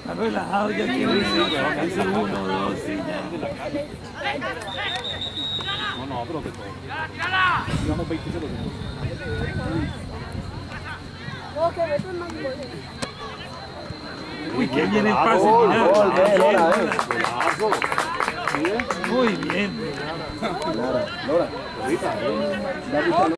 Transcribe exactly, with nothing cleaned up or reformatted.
Está relajado, ya quiere ir, casi uno, dos, sí, ya. No, no, pero que todo. Digamos veinte segundos. Uy, que viene el pase, mira. Muy bien. Lora, Lora, ahorita,